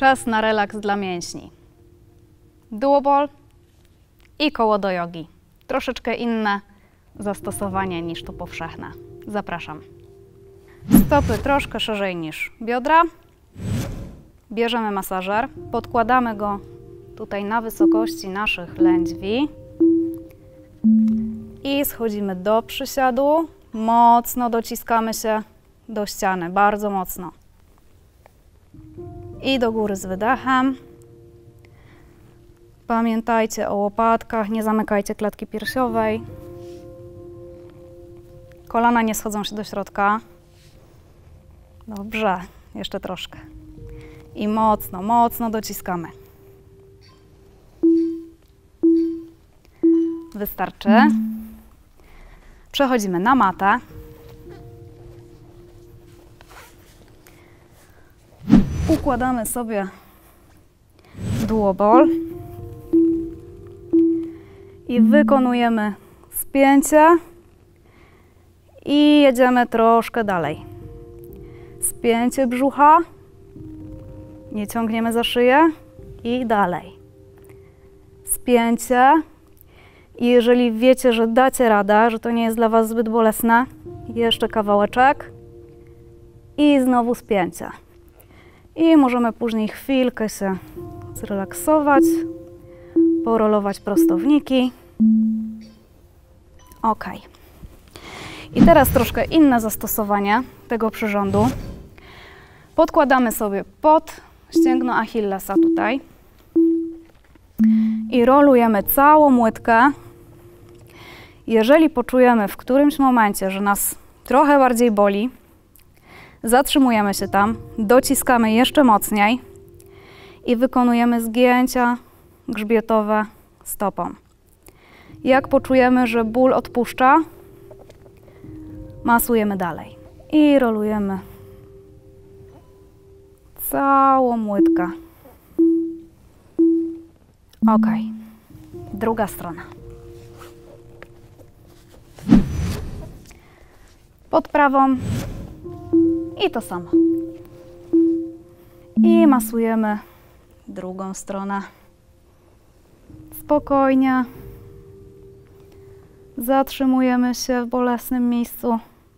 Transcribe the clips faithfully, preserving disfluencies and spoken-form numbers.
Czas na relaks dla mięśni. Duoball i koło do jogi. Troszeczkę inne zastosowanie niż to powszechne. Zapraszam. Stopy troszkę szerzej niż biodra. Bierzemy masażer, podkładamy go tutaj na wysokości naszych lędźwi i schodzimy do przysiadu. Mocno dociskamy się do ściany, bardzo mocno. I do góry z wydechem. Pamiętajcie o łopatkach, nie zamykajcie klatki piersiowej. Kolana nie schodzą się do środka. Dobrze, jeszcze troszkę. I mocno, mocno dociskamy. Wystarczy. Przechodzimy na matę. Układamy sobie duoball i wykonujemy spięcie i jedziemy troszkę dalej. Spięcie brzucha, nie ciągniemy za szyję i dalej. Spięcie i jeżeli wiecie, że dacie radę, że to nie jest dla Was zbyt bolesne, jeszcze kawałeczek i znowu spięcie. I możemy później chwilkę się zrelaksować, porolować prostowniki. Ok. I teraz troszkę inne zastosowanie tego przyrządu. Podkładamy sobie pod ścięgno Achillesa tutaj i rolujemy całą łydkę. Jeżeli poczujemy w którymś momencie, że nas trochę bardziej boli, zatrzymujemy się tam, dociskamy jeszcze mocniej i wykonujemy zgięcia grzbietowe stopą. Jak poczujemy, że ból odpuszcza, masujemy dalej i rolujemy całą łydkę. Ok, druga strona. Pod prawą i to samo. I masujemy drugą stronę. Spokojnie. Zatrzymujemy się w bolesnym miejscu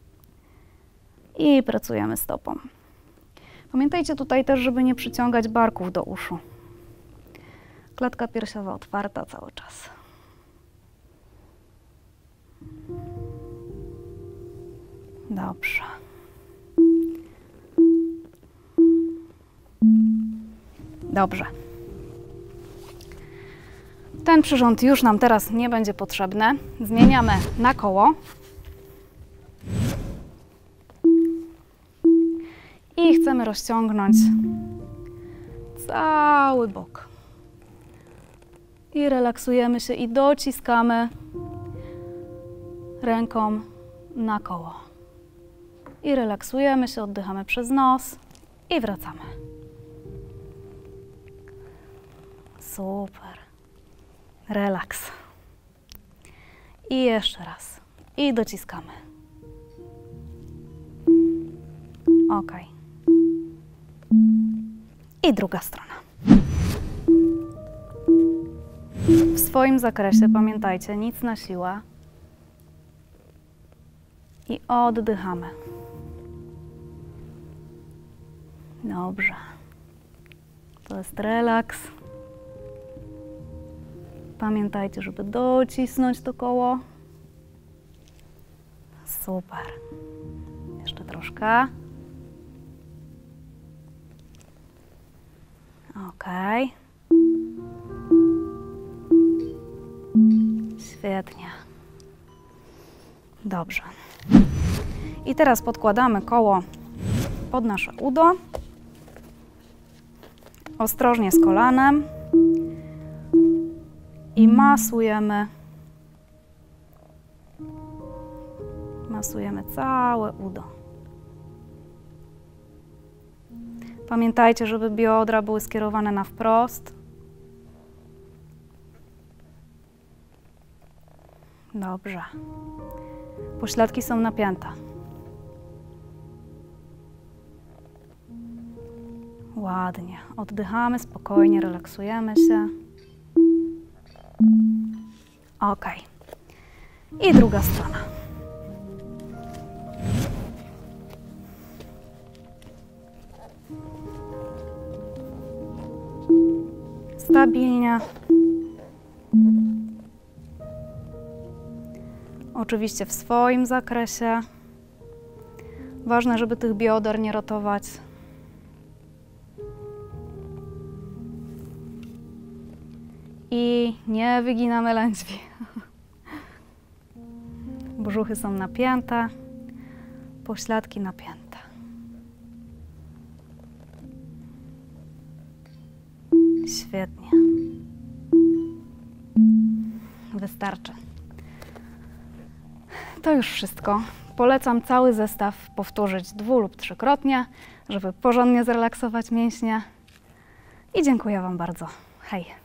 i pracujemy stopą. Pamiętajcie tutaj też, żeby nie przyciągać barków do uszu. Klatka piersiowa otwarta cały czas. Dobrze. Dobrze. Ten przyrząd już nam teraz nie będzie potrzebny. Zmieniamy na koło. I chcemy rozciągnąć cały bok. I relaksujemy się i dociskamy ręką na koło. I relaksujemy się, oddychamy przez nos i wracamy. Super. Relaks. I jeszcze raz. I dociskamy. Ok. I druga strona. W swoim zakresie pamiętajcie, nic na siłę. I oddychamy. Dobrze. To jest relaks. Pamiętajcie, żeby docisnąć to koło. Super. Jeszcze troszkę. Ok. Świetnie. Dobrze. I teraz podkładamy koło pod nasze udo. Ostrożnie z kolanem. I masujemy. Masujemy całe udo. Pamiętajcie, żeby biodra były skierowane na wprost. Dobrze. Pośladki są napięte. Ładnie. Oddychamy spokojnie, relaksujemy się. Ok. I druga strona. Stabilnie. Oczywiście w swoim zakresie. Ważne, żeby tych bioder nie rotować. I nie wyginamy lędźwi. Brzuchy są napięte, pośladki napięte. Świetnie. Wystarczy. To już wszystko. Polecam cały zestaw powtórzyć dwu- lub trzykrotnie, żeby porządnie zrelaksować mięśnie. I dziękuję Wam bardzo. Hej!